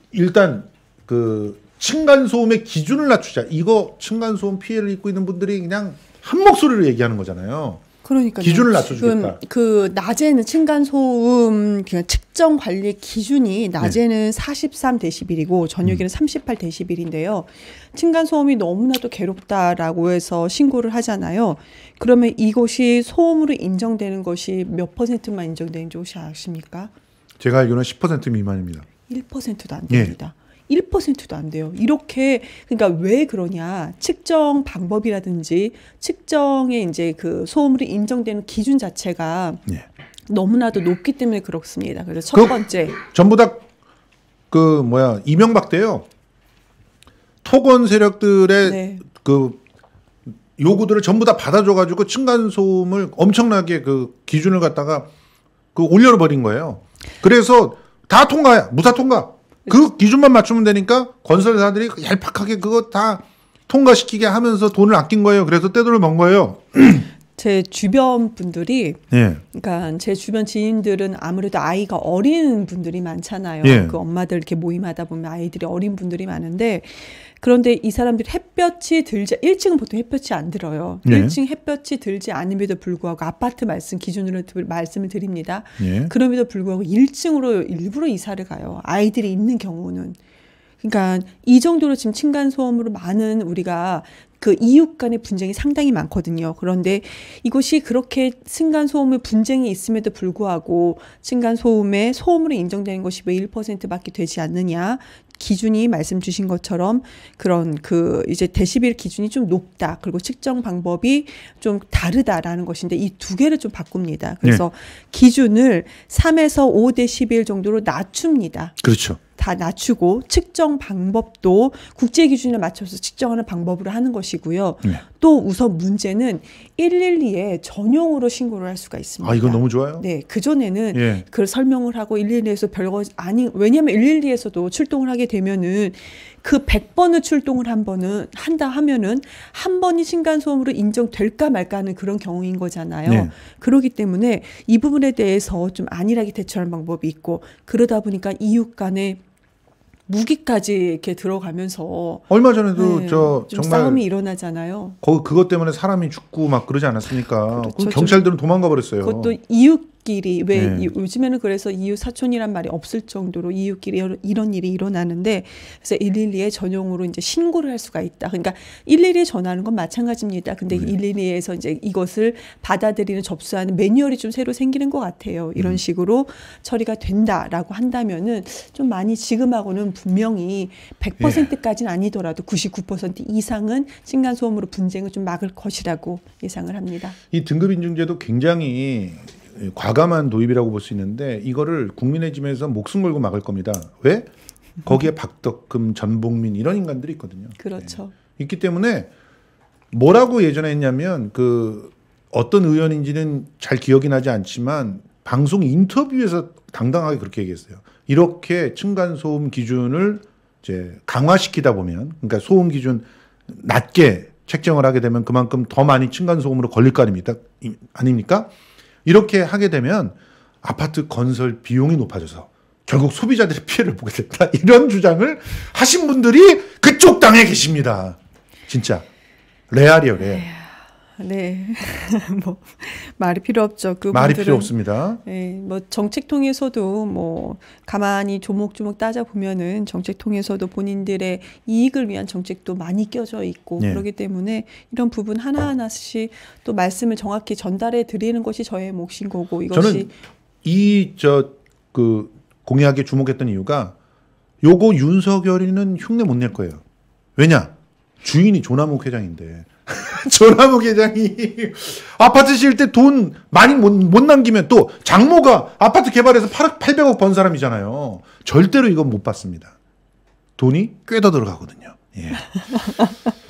일단 그 층간소음의 기준을 낮추자. 이거 층간소음 피해를 입고 있는 분들이 그냥 한 목소리로 얘기하는 거잖아요. 그러니까 기준을 낮춰주겠다. 그 낮에는 층간소음 그냥 측정 관리 기준이 낮에는 43데시벨이고 저녁에는 38데시벨인데요. 층간소음이 너무나도 괴롭다라고 해서 신고를 하잖아요. 그러면 이것이 소음으로 인정되는 것이 몇 %만 인정되는지 혹시 아십니까? 제가 알기로는 10% 미만입니다. 1%도 안 됩니다. 1%도 안 돼요. 이렇게 그러니까 왜 그러냐? 측정 방법이라든지 측정의 이제 그 소음으로 인정되는 기준 자체가 너무나도 높기 때문에 그렇습니다. 그래서 첫 번째 전부 다 그 뭐야 이명박 때요. 토건 세력들의 그 요구들을 전부 다 받아줘가지고 층간소음을 엄청나게 그 기준을 갖다가 그 올려버린 거예요. 그래서 다 통과야. 무사 통과. 그 기준만 맞추면 되니까 건설사들이 얄팍하게 그거 다 통과시키게 하면서 돈을 아낀 거예요. 그래서 떼돈을 번 거예요. 제 주변 분들이, 그러니까 제 주변 지인들은 아무래도 아이가 어린 분들이 많잖아요. 그 엄마들 이렇게 모임하다 보면 아이들이 어린 분들이 많은데, 그런데 이 사람들이 햇볕이 들지, 1층은 보통 햇볕이 안 들어요. 1층 햇볕이 들지 않음에도 불구하고 아파트 기준으로 말씀을 드립니다. 그럼에도 불구하고 1층으로 일부러 이사를 가요. 아이들이 있는 경우는. 그러니까 이 정도로 지금 층간소음으로 많은 우리가 그 이웃 간의 분쟁이 상당히 많거든요. 그런데 이것이 그렇게 층간소음의 분쟁이 있음에도 불구하고 층간소음의 소음으로 인정되는 것이 왜 1%밖에 되지 않느냐. 기준이 말씀 주신 것처럼 그런 그 이제 데시벨 기준이 좀 높다. 그리고 측정 방법이 좀 다르다라는 것인데 이 두 개를 좀 바꿉니다. 그래서 기준을 3에서 5데시벨 정도로 낮춥니다. 그렇죠. 다 낮추고 측정 방법도 국제 기준에 맞춰서 측정하는 방법으로 하는 것이고요. 또 우선 문제는 112에 전용으로 신고를 할 수가 있습니다. 아, 이거 너무 좋아요. 네, 그전에는 그걸 설명을 하고 112에서 별거 아니, 왜냐하면 112에서도 출동을 하게 되면은 그 100번을 출동을 한다 하면은 한 번이 층간소음으로 인정될까 말까 하는 그런 경우인 거잖아요. 그렇기 때문에 이 부분에 대해서 좀 안일하게 대처하는 방법이 있고 그러다 보니까 이웃 간에 무기까지 이렇게 들어가면서 얼마 전에도 좀 정말 싸움이 일어나잖아요. 그것 때문에 사람이 죽고 막 그러지 않았습니까? 그렇죠. 경찰들은 도망가 버렸어요. 그것도 이웃끼리 왜 요즘에는 그래서 이웃 사촌이란 말이 없을 정도로 이웃끼리 이런 일이 일어나는데 그래서 112에 전용으로 이제 신고를 할 수가 있다. 그러니까 112에 전화하는 건 마찬가지입니다. 근데 112에서 이제 이것을 받아들이는 접수하는 매뉴얼이 좀 새로 생기는 것 같아요. 이런 식으로 처리가 된다라고 한다면은 좀 많이 지금하고는 분명히 100%까지는 아니더라도 99% 이상은 층간소음으로 분쟁을 좀 막을 것이라고 예상을 합니다. 이 등급인증제도 굉장히 과감한 도입이라고 볼 수 있는데 이거를 국민의 집에서 목숨 걸고 막을 겁니다. 왜? 거기에 박덕금, 전복민 이런 인간들이 있거든요. 그렇죠. 있기 때문에 뭐라고 예전에 했냐면 그 어떤 의원인지는 잘 기억이 나지 않지만 방송 인터뷰에서 당당하게 그렇게 얘기했어요. 이렇게 층간소음 기준을 이제 강화시키다 보면, 그러니까 소음 기준 낮게 책정을 하게 되면 그만큼 더 많이 층간소음으로 걸릴 거 아닙니까? 이렇게 하게 되면 아파트 건설 비용이 높아져서 결국 소비자들이 피해를 보게 됐다. 이런 주장을 하신 분들이 그쪽 당에 계십니다. 진짜 레알이에요, 레알. 네, 뭐 말이 필요 없죠. 말이 필요 없습니다. 네, 뭐 정책통에서도 뭐 가만히 조목조목 따져 보면은 정책통에서도 본인들의 이익을 위한 정책도 많이 껴져 있고 그렇기 때문에 이런 부분 하나하나씩 또 말씀을 정확히 전달해 드리는 것이 저의 몫인 거고 이것이 저는 그 공약에 주목했던 이유가 요거 윤석열이는 흉내 못 낼 거예요. 왜냐? 주인이 조남욱 회장인데. 조남욱 회장이 아파트 지을 때 돈 많이 못 남기면 또 장모가 아파트 개발해서 800억 번 사람이잖아요. 절대로 이건 못 받습니다. 돈이 꽤 더 들어가거든요.